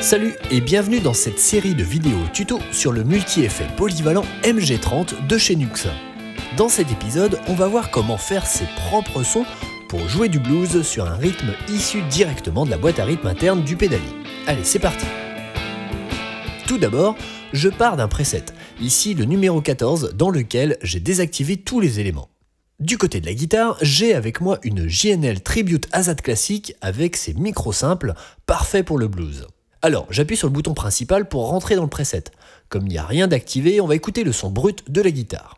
Salut et bienvenue dans cette série de vidéos tuto sur le multi-effet polyvalent MG30 de chez Nux. Dans cet épisode, on va voir comment faire ses propres sons pour jouer du blues sur un rythme issu directement de la boîte à rythme interne du pédalier. Allez, c'est parti! Tout d'abord, je pars d'un preset, ici le numéro 14 dans lequel j'ai désactivé tous les éléments. Du côté de la guitare, j'ai avec moi une JNL Tribute AZAT classique avec ses micros simples, parfait pour le blues. Alors, j'appuie sur le bouton principal pour rentrer dans le preset. Comme il n'y a rien d'activé, on va écouter le son brut de la guitare.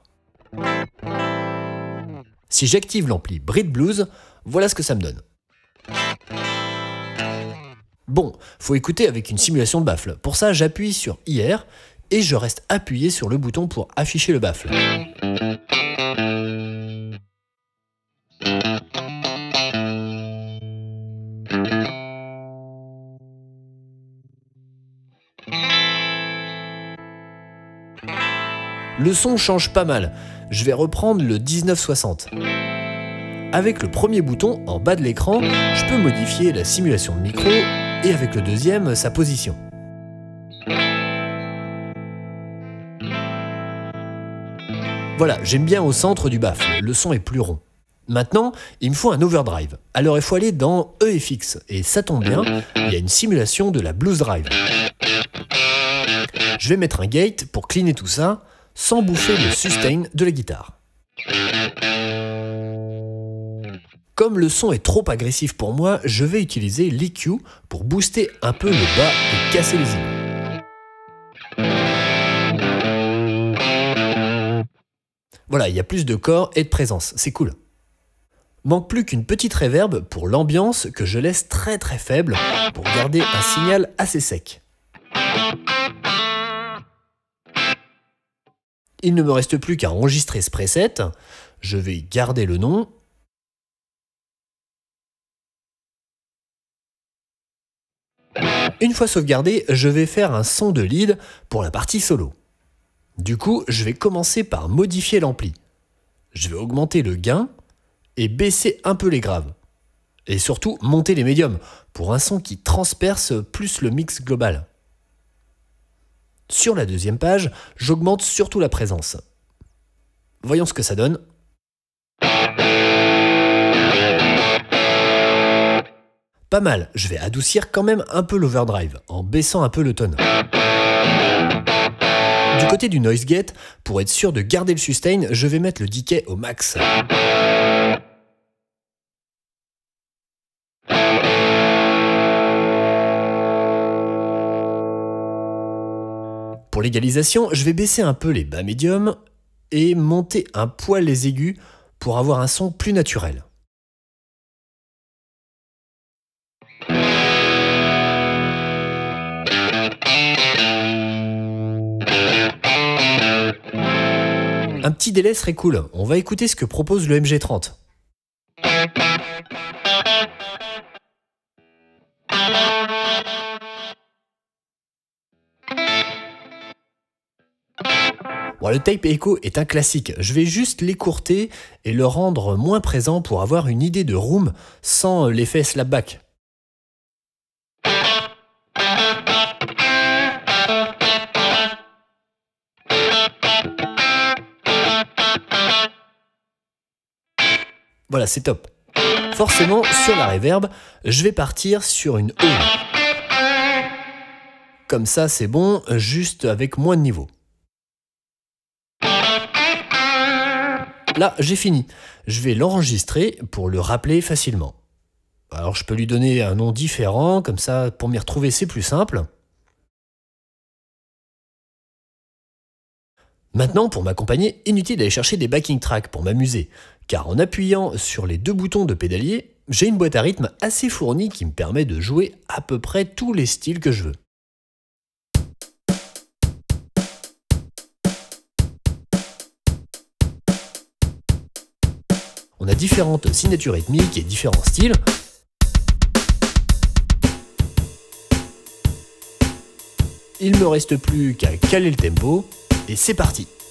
Si j'active l'ampli Brit Blues, voilà ce que ça me donne. Bon, faut écouter avec une simulation de baffle. Pour ça, j'appuie sur IR et je reste appuyé sur le bouton pour afficher le baffle. Le son change pas mal. Je vais reprendre le 1960. Avec le premier bouton en bas de l'écran, je peux modifier la simulation de micro et avec le deuxième, sa position. Voilà, j'aime bien au centre du baffle, le son est plus rond. Maintenant, il me faut un overdrive. Alors il faut aller dans EFX et ça tombe bien, il y a une simulation de la Blues Drive. Je vais mettre un gate pour cleaner tout ça, sans bouffer le sustain de la guitare. Comme le son est trop agressif pour moi, je vais utiliser l'EQ pour booster un peu le bas et casser les îlots. Voilà, il y a plus de corps et de présence, c'est cool. Manque plus qu'une petite reverb pour l'ambiance que je laisse très faible pour garder un signal assez sec. Il ne me reste plus qu'à enregistrer ce preset. Je vais garder le nom. Une fois sauvegardé, je vais faire un son de lead pour la partie solo. Du coup, je vais commencer par modifier l'ampli. Je vais augmenter le gain et baisser un peu les graves. Et surtout, monter les médiums pour un son qui transperce plus le mix global. Sur la deuxième page, j'augmente surtout la présence. Voyons ce que ça donne. Pas mal, je vais adoucir quand même un peu l'overdrive, en baissant un peu le tone. Du côté du noise gate, pour être sûr de garder le sustain, je vais mettre le decay au max. Pour l'égalisation, je vais baisser un peu les bas médiums et monter un poil les aigus pour avoir un son plus naturel. Un petit délai serait cool, on va écouter ce que propose le MG30. Bon, le tape echo est un classique, je vais juste l'écourter et le rendre moins présent pour avoir une idée de room sans l'effet slapback. Voilà, c'est top. Forcément, sur la reverb, je vais partir sur une hall. Comme ça, c'est bon, juste avec moins de niveau. Là, j'ai fini. Je vais l'enregistrer pour le rappeler facilement. Alors, je peux lui donner un nom différent, comme ça, pour m'y retrouver, c'est plus simple. Maintenant, pour m'accompagner, inutile d'aller chercher des backing tracks pour m'amuser, car en appuyant sur les deux boutons de pédalier, j'ai une boîte à rythme assez fournie qui me permet de jouer à peu près tous les styles que je veux. On a différentes signatures rythmiques et différents styles. Il ne me reste plus qu'à caler le tempo et c'est parti!